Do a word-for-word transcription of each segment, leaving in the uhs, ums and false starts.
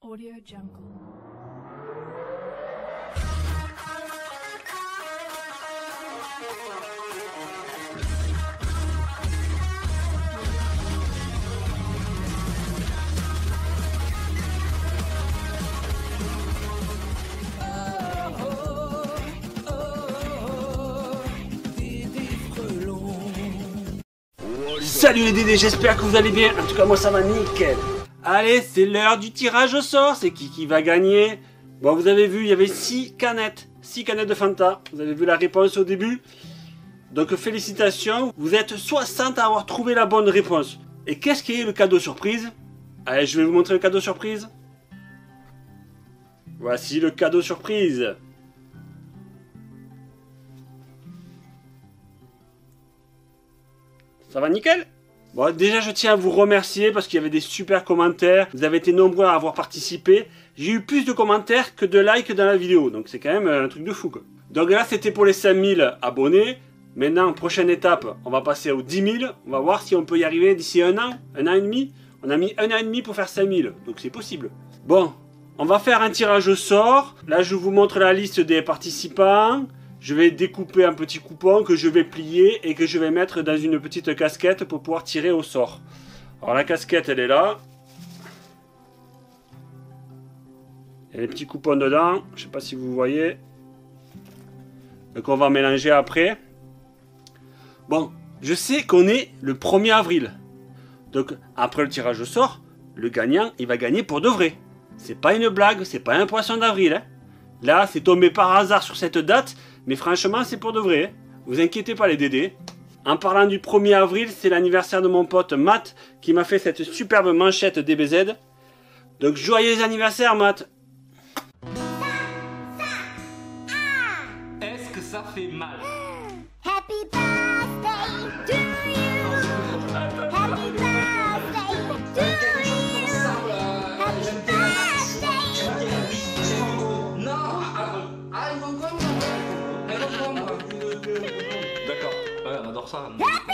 Audio Jungle. Salut les Dédés, j'espère que vous allez bien. En tout cas moi ça va nickel. Allez, c'est l'heure du tirage au sort. C'est qui qui va gagner? Bon, vous avez vu, il y avait six canettes. six canettes de Fanta. Vous avez vu la réponse au début. Donc félicitations. Vous êtes soixante à avoir trouvé la bonne réponse. Et qu'est-ce qui est le cadeau surprise? Allez, je vais vous montrer le cadeau surprise. Voici le cadeau surprise. Ça va nickel? Bon, déjà je tiens à vous remercier parce qu'il y avait des super commentaires. Vous avez été nombreux à avoir participé. J'ai eu plus de commentaires que de likes dans la vidéo. Donc c'est quand même un truc de fou, quoi. Donc là c'était pour les cinq mille abonnés. Maintenant, prochaine étape, on va passer aux dix mille. On va voir si on peut y arriver d'ici un an, un an et demi. On a mis un an et demi pour faire cinq mille. Donc c'est possible. Bon, on va faire un tirage au sort. Là je vous montre la liste des participants. Je vais découper un petit coupon que je vais plier et que je vais mettre dans une petite casquette pour pouvoir tirer au sort. Alors la casquette elle est là. Il y a les petits coupons dedans. Je ne sais pas si vous voyez. Donc on va mélanger après. Bon, je sais qu'on est le premier avril. Donc après le tirage au sort, le gagnant il va gagner pour de vrai. C'est pas une blague, c'est pas un poisson d'avril. Hein. Là c'est tombé par hasard sur cette date. Mais franchement, c'est pour de vrai. Vous inquiétez pas les Dédés. En parlant du premier avril, c'est l'anniversaire de mon pote Matt qui m'a fait cette superbe manchette D B Z. Donc joyeux anniversaire Matt. Est-ce que ça fait mal? Happy birthday to you. Happy birthday to you. Happy birthday. Non, ah, il faut quoi? D'accord, ouais, on adore ça.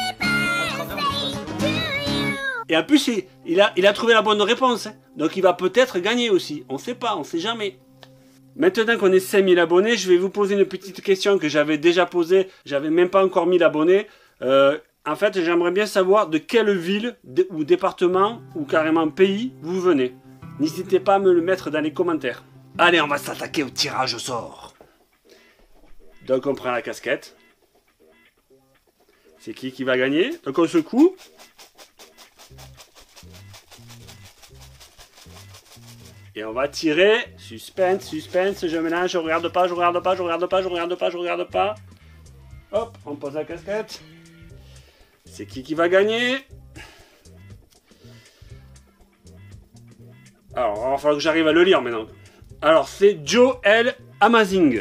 Et en plus, il, il, a, il a trouvé la bonne réponse. Hein. Donc il va peut-être gagner aussi. On sait pas, on sait jamais. Maintenant qu'on est cinq mille abonnés, je vais vous poser une petite question que j'avais déjà posée. J'avais même pas encore mille abonnés. Euh, en fait, j'aimerais bien savoir de quelle ville ou département ou carrément pays vous venez. N'hésitez pas à me le mettre dans les commentaires. Allez, on va s'attaquer au tirage au sort. Donc on prend la casquette. C'est qui qui va gagner? Donc on secoue. Et on va tirer. Suspense, suspense, je mélange, je regarde pas, je regarde pas, je regarde pas, je regarde pas, je regarde pas. Hop, on pose la casquette. C'est qui qui va gagner? Alors, il va falloir que j'arrive à le lire maintenant. Alors, c'est Joel Amazing.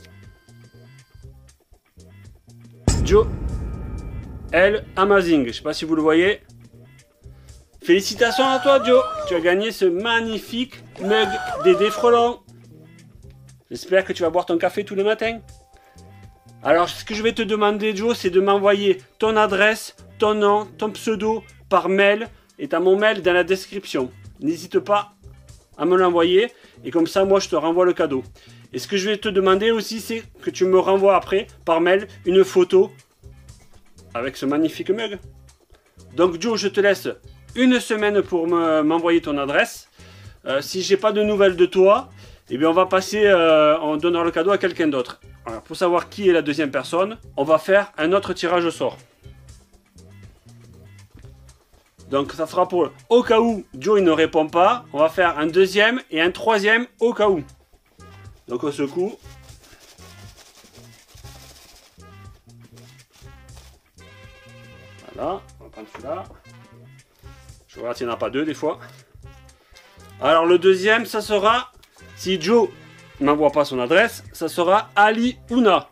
Joel Amazing, je sais pas si vous le voyez. Félicitations à toi Joe, tu as gagné ce magnifique mug Dédé Frelon. J'espère que tu vas boire ton café tous les matins. Alors ce que je vais te demander Joe, c'est de m'envoyer ton adresse, ton nom, ton pseudo par mail. Et tu as mon mail dans la description. N'hésite pas à me l'envoyer et comme ça moi je te renvoie le cadeau. Et ce que je vais te demander aussi, c'est que tu me renvoies après, par mail, une photo avec ce magnifique mug. Donc Joe, je te laisse une semaine pour m'envoyer ton adresse. Euh, si j'ai pas de nouvelles de toi, eh bien on va passer, euh, en donnant le cadeau à quelqu'un d'autre. Alors pour savoir qui est la deuxième personne, on va faire un autre tirage au sort. Donc ça sera pour, au cas où Joe il ne répond pas, on va faire un deuxième et un troisième au cas où. Donc on secoue. Voilà, on va prendre celui-là. Je regarde s'il n'y en a pas deux des fois. Alors le deuxième, ça sera, si Joe ne m'envoie pas son adresse, ça sera Ali Ouna.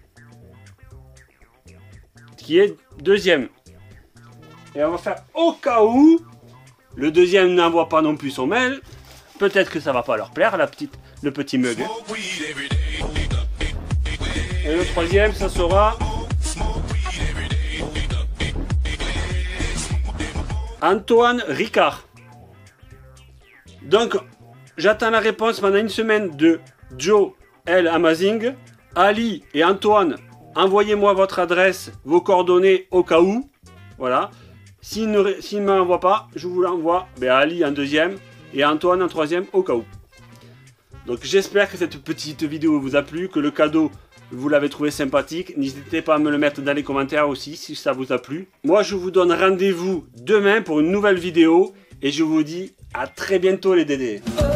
Qui est deuxième. Et on va faire au cas où le deuxième n'envoie pas non plus son mail. Peut-être que ça va pas leur plaire, la petite, le petit mug. Et le troisième, ça sera Antoine Ricard. Donc, j'attends la réponse pendant une semaine de Joe, L, Amazing. Ali et Antoine, envoyez-moi votre adresse, vos coordonnées au cas où. Voilà. S'il ne, s'il ne m'envoie pas, je vous l'envoie ben, à Ali en deuxième et à Antoine en troisième au cas où. Donc j'espère que cette petite vidéo vous a plu, que le cadeau vous l'avez trouvé sympathique. N'hésitez pas à me le mettre dans les commentaires aussi si ça vous a plu. Moi je vous donne rendez-vous demain pour une nouvelle vidéo et je vous dis à très bientôt les Dédés.